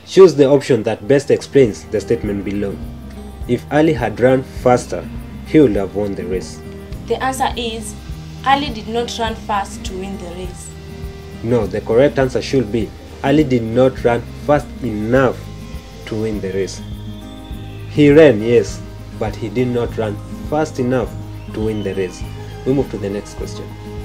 Choose the option that best explains the statement below. If Ali had run faster, he would have won the race. The answer is, Ali did not run fast to win the race. No, the correct answer should be, Ali did not run fast enough to win the race. He ran, yes, but he did not run fast enough to win the race. We move to the next question.